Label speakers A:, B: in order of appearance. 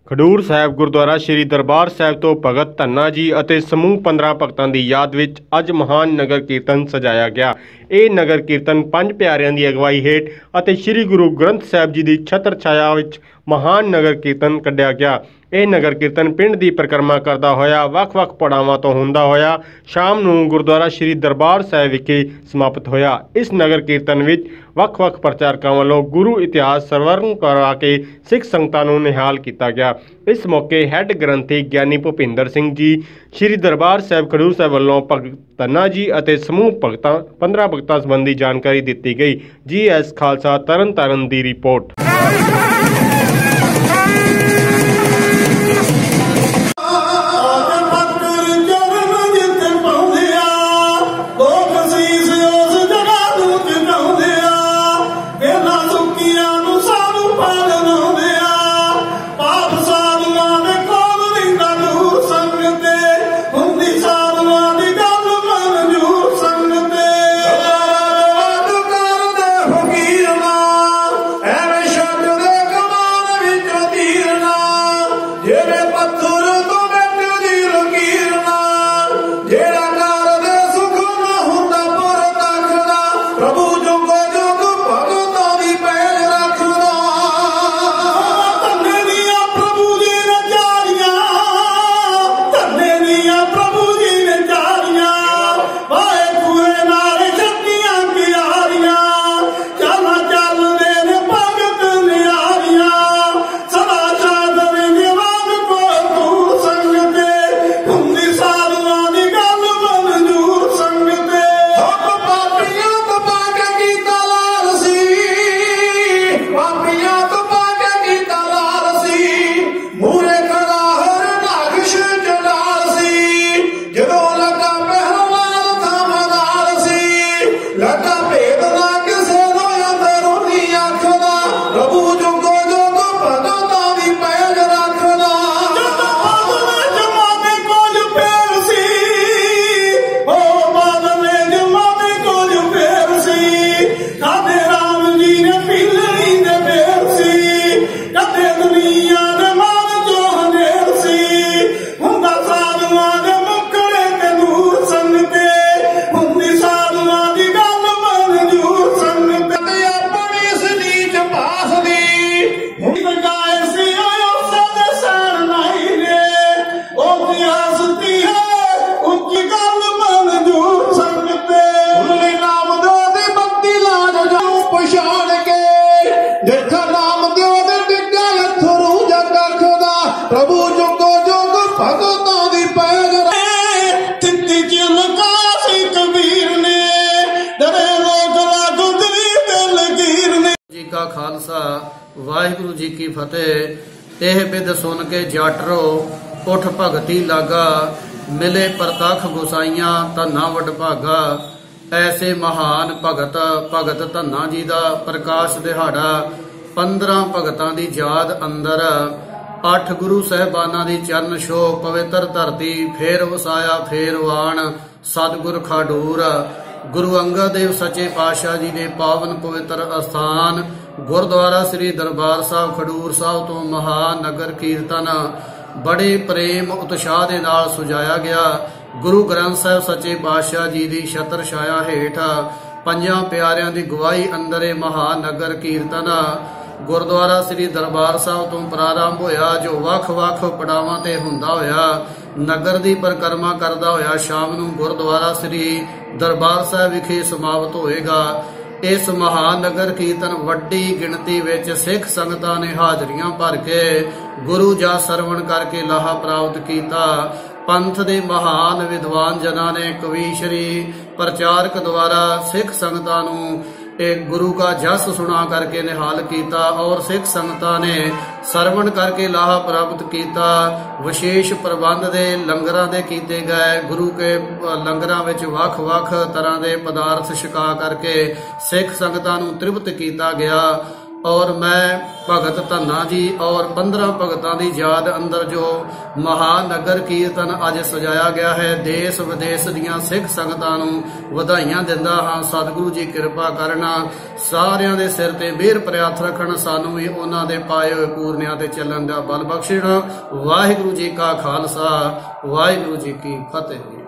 A: खडूर साहिब गुरुद्वारा श्री दरबार साहिब तो भगत धन्ना जी ਅਤੇ समूह 15 भगतां ਦੀ याद ਵਿੱਚ ਅੱਜ ਮਹਾਨ ਨਗਰ ਕੀਰਤਨ ਸਜਾਇਆ ਗਿਆ। ਇਹ ਨਗਰ ਕੀਰਤਨ ਪੰਜ ਪਿਆਰਿਆਂ ਦੀ ਅਗਵਾਈ ਹੇਠ ਅਤੇ ਸ੍ਰੀ ਗੁਰੂ ਗ੍ਰੰਥ ਸਾਹਿਬ ਜੀ ਦੀ ਛਤਰ ਛਾਇਆ ਵਿੱਚ ਮਹਾਨ ਨਗਰ ਕੀਰਤਨ ਕੱਢਿਆ ਗਿਆ। ਇਹ ਨਗਰ ਕੀਰਤਨ ਪਿੰਡ ਦੀ ਪਰਿਕਰਮਾ ਕਰਦਾ ਹੋਇਆ ਵੱਖ-ਵੱਖ ਪੜਾਵਾਂ ਤੋਂ ਹੁੰਦਾ ਹੋਇਆ ਸ਼ਾਮ ਨੂੰ ਗੁਰਦੁਆਰਾ ਸ਼੍ਰੀ ਦਰਬਾਰ ਸਾਹਿਬ ਵਿਖੇ ਸਮਾਪਤ ਹੋਇਆ। ਇਸ ਨਗਰ ਕੀਰਤਨ ਵਿੱਚ ਵੱਖ-ਵੱਖ ਪ੍ਰਚਾਰਕਾਂ ਵੱਲੋਂ ਗੁਰੂ ਇਤਿਹਾਸ ਸਰਵਰਨ ਕਰਾ ਕੇ ਸਿੱਖ ਸੰਗਤਾਂ ਨੂੰ ਨਿਹਾਲ ਕੀਤਾ ਗਿਆ। इस मौके हैड ग्रंथी ज्ञानी भुपिंदर सिंह जी श्री दरबार साहिब खडूर साहिब वालों भगत धन्ना जी और समूह भगतां 15 भगतां संबंधी जानकारी दी गई। GS खालसा तरन तारण की रिपोर्ट।
B: का खालसा वाहिगुरु जी की फतेह। यह बिद सुन के जाटरो उठ भगती लागा, मिले परतख गुसाइयां धन्ना वडभागा। ऐसे महान भगत भगत धन्ना जी का प्रकाश दिहाड़ा 15 भगतां दी याद अंदर 8 गुरु साहिबाना दी चरण छो पवित्र धरती फेर वसाया फेर वाण सतगुर खडूर। गुरु अंगद देव सच्चे पातशाह जी ने पावन पवित्र अस्थान गुरुद्वारा श्री दरबार साहिब खडूर साहिब तो महान नगर कीर्तन बड़े प्रेम उत्साह के नाल सजाया गया। गुरु ग्रंथ साहिब सच्चे पातशाह जी की छत्र छाया हेठ पंजां प्यारियां की गवाही अंदर महान नगर कीर्तन गुरुद्वारा श्री दरबार साहिब तो प्रारंभ होया, जो वख-वख पड़ावां ते हुंदा होया नगर की परिक्रमा करदा होया शाम नूं गुरुद्वारा श्री दरबार साहिब विखे समाप्त होएगा। इस महान नगर कीर्तन वड्डी गिणती विच सिख संगतां ने हाजरियां भर के गुरु जा सरवण करके लाहा प्राप्त कीता। पंथ दे महान विद्वान जना ने कवीश्री प्रचारक द्वारा सिख संगतां नूं एक गुरु का जस सुना करके निहाल किया और सिख संगतां ने सरवण करके लाहा प्राप्त किया। विशेष प्रबंध दे लंगरां दे कीते गए। गुरु के लंगरां विच वख-वख तरह के पदार्थ छका करके सिख संगतां नूं तृप्त किया गया। और मैं भगत धन्ना जी और 15 भगतां दी याद अंदर जो महानगर कीर्तन अज सजाया गया है, देश विदेश दीयां सिख संगतां नूं ਵਧਾਈਆਂ ਦਿੰਦਾ ਹਾਂ। सतगुरु जी कृपा करना, ਸਾਰਿਆਂ ਦੇ ਸਿਰ ਤੇ ਮਿਹਰ ਭਰਿਆ ਹੱਥ ਰੱਖਣ, ਸਾਨੂੰ ਵੀ ਉਹਨਾਂ ਦੇ ਪਾਏ ਹੋਏ ਪੂਰਨਿਆਂ ਤੇ ਚੱਲਣ ਦਾ ਬਲ ਬਖਸ਼ਣ। ਵਾਹਿਗੁਰੂ ਜੀ ਕਾ ਖਾਲਸਾ, ਵਾਹਿਗੁਰੂ ਜੀ ਕੀ ਫਤਿਹ।